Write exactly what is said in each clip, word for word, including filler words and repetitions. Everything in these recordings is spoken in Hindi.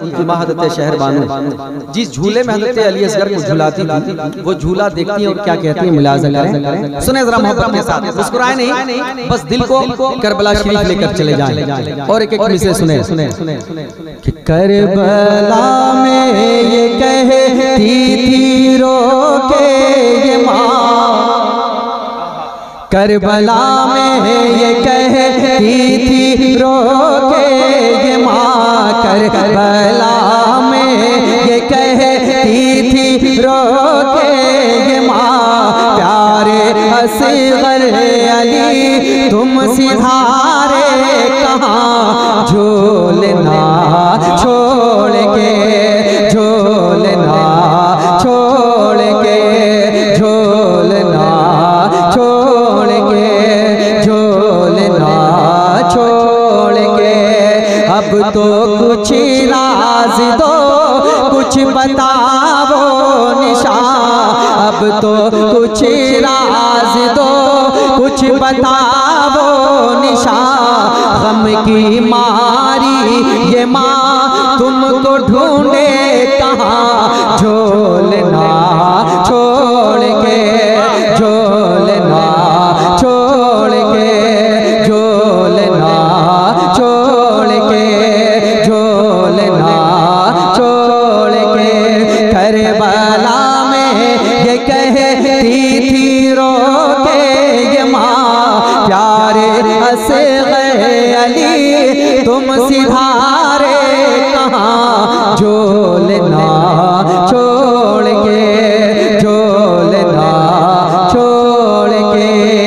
उनकी माँ हज़रत शहरबानो जिस झूले में हज़रत अली असगर को झुलाती थी, वो झूला देखती है और क्या कहती है, मुलाज़ा करें, सुने जरा मोहब्बत के साथ, मुस्कुराए नहीं, बस दिल को करबला शरीफ लेकर चले जाएं। और एक एक मिसरे सुने सुने कि करबला में ये कहती थी रो के ये माँ, करबला में ये कहती थी रो के ये माँ, करबला में ये कहती थी रो के ये माँ, प्यारे असगर अली तुम सिधारे कहाँ, झूलना छोड़ के, झूलना छोड़ के, झूलना छोड़ के, झूलना छोड़ के, अब तो कुछ राज दो, कुछ बताओ निशान, अब तो कुछ राज दो, कुछ बताओ निशान, गम की मारी ये माँ तुमको ढूंढे कहाँ, झोलना छोड़ के, झोलना छोड़ के, झोलना छोड़ के, झोलना छोड़ के, करबला में ये कहती थी रो के ये माँ, प्यारे असगर अली तुम सिधारे कहाँ, झोलना छोड़ के, झोलना छोड़ के।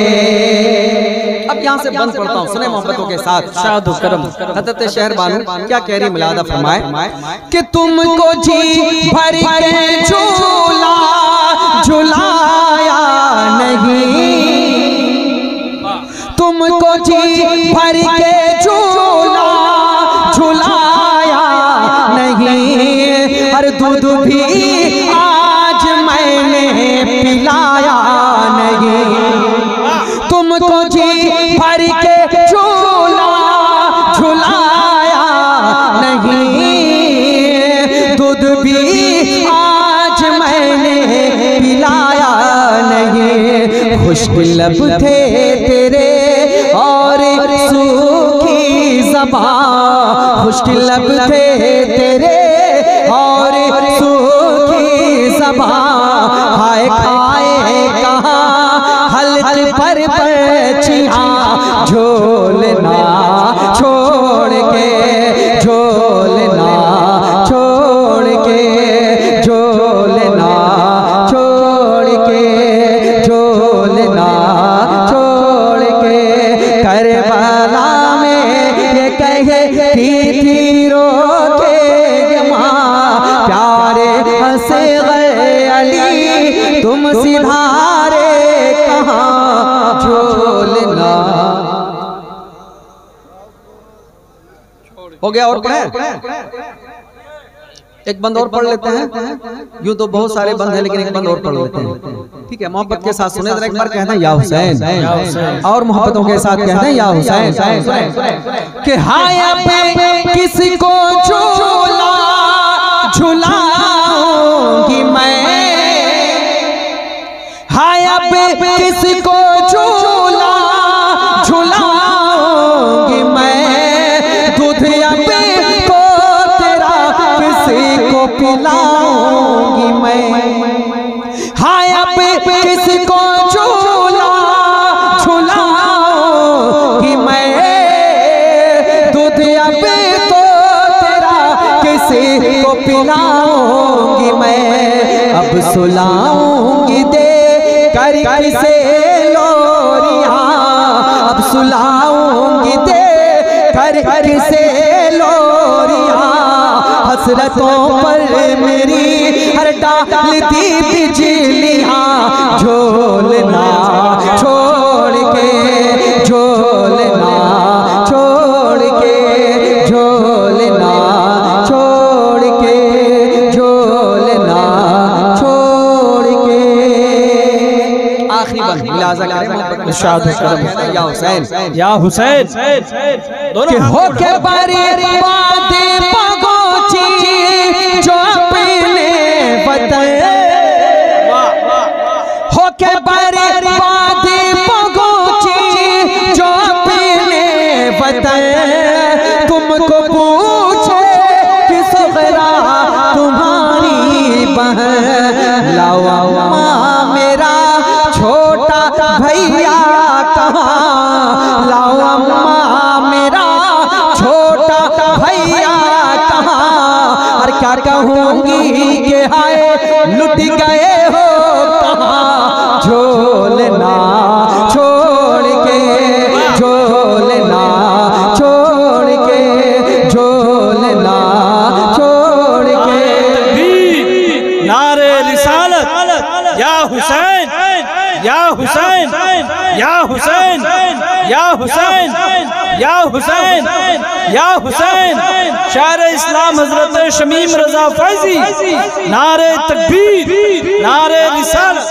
अब यहाँ से बंद पढ़ता हूँ, सुने मोहब्बतों के साथ, शाद करम हज़रत शहरबानो क्या कह रही, मिलादा फरमाए कि तुमको जी भर के झूला झुलाया नहीं, तुमको जी भर के झूला झुलाया नहीं, हर दूध भी आज मैंने पिलाया नहीं, तुमको जी भर के झूला झुलाया नहीं, दूध भी आज मैंने पिलाया नहीं, खुशलब थे तेरे और सूखी ज़बान, खुशलब थे तेरे और सूखी ज़बान, हाय खाए कहाँ हल पर बचियाँ, झोलना छोड़ के, झोलना छोड़ के, झोलना छोड़ के, झोलना छोड़ के, करबला में ये कहती थी रो के ये माँ, प्यारे असगर अली तुम सिधारे कहाँ, झोलना। हो गया और पढ़े, एक बंद और पढ़ लेते हैं, यूं तो बहुत सारे बंद हैं लेकिन एक बंद और पढ़ लेते हैं, ठीक है। मोहब्बत के साथ सुने, एक बार कहते हैं या हुसैन, और मोहब्बतों के साथ कहते हैं या हुसैन, कि हाय अब किसको झूला झुलाऊंगी मैं, हाय अब किसको झूला झुलाऊंगी मैं, दूध अब को तेरा किसी को पिलाऊंगी मैं, हाय अब किसको झूला झुलाऊंगी मैं, दूध अब तो तेरा किसी को पिलाऊंगी मैं, अब सुलाऊंगी दे कर किसे लोरियां, अब सुलाऊंगी दे कर किसे लोरियां, हसरतों पर मेरी हर डाल दी बिजलियां, झोलना छोड़ के, झोलना छोड़ के, झोलना छोड़ के, झोलना छोड़ के। आखिरी बंद मुलाज़ा करें, इरशाद करें या हुसैन, या हुसैन, दोनों हो के बारी बातें पगोची क्या कहूंगी कि हाय लुट गए हो कहाँ झोलना छोड़ के, झोलना छोड़ के, झोलना छोड़ के। नारे रिसालत या हुसैन या हुसैन या हुसैन या हुसैन या हुसैन या हुसैन। शायर इस्लाम हजरत शमीम रजा फैजी। नारे तकबीर नारे रिसालत।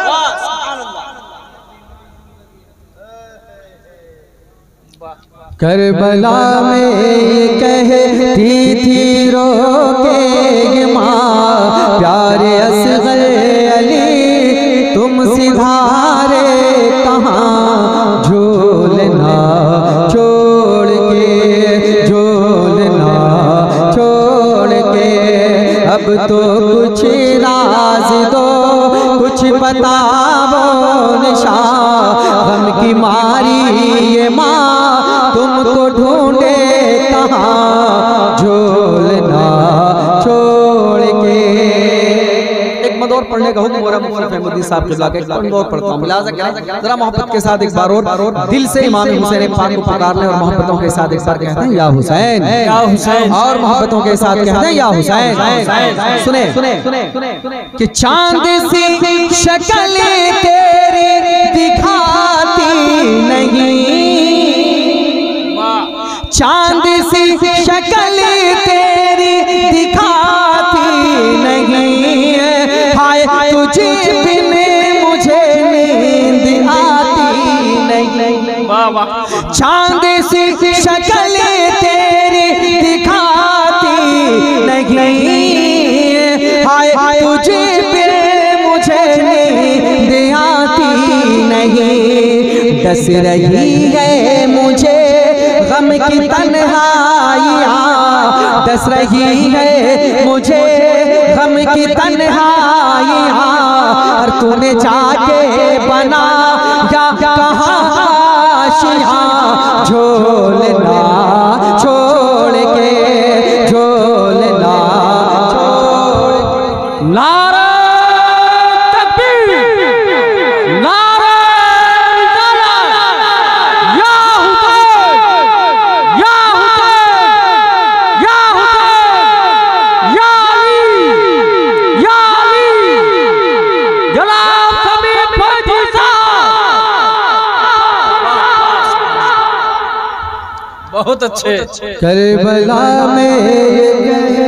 करबला में कहती थी रो के माँ प्यारे असगर अली तुम सिधारे कहाँ झोलना छोड़ के, झोलना छोड़ के। अब तो कुछ राज दो कुछ बताओ निशान गम की मारी ये माँ तुमको ढूंढे कहाँ झोलना छोड़ के। एक मदौर पढ़ने का हुक्म हो रहा है मुफ्ती फहमुद्दीन साहब के लाके मदौर पढ़ता हूँ। लिहाजा करें जरा मोहब्बत के साथ एक बार और दिल से इमाम हुसैन पाक को पुकार लें और मोहब्बतों के साथ एक बार कहते हैं या हुसैन या हुसैन, और मोहब्बतों के साथ कहते हैं या हुसैन। सुने सुने कि चांद सी शक्ल तेरी दिखाती नहीं, चांद सी शक्ल तेरी दिखाती नहीं, हाय तुझे बिन मुझे नींद आती नहीं। चांद सी शक्ल तेरी दिखाती नहीं, हाय तुझे बिन मुझे नींद आती नहीं। डस रही है मुझे गम की तन्हाइयाँ, डस रही है मुझे गम की तन्हाइयाँ, और तूने जाके बना या कहाँ आशियाँ झोलना छोड़ के, झोलना छोड़ के। नारा तकबीर नारा बहुत अच्छे। करबला में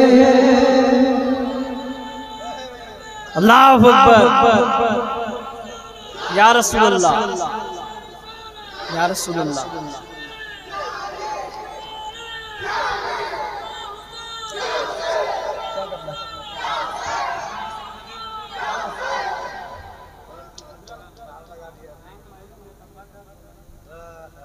अल्लाहु अकबर या रसूल अल्लाह या रसूल अल्लाह।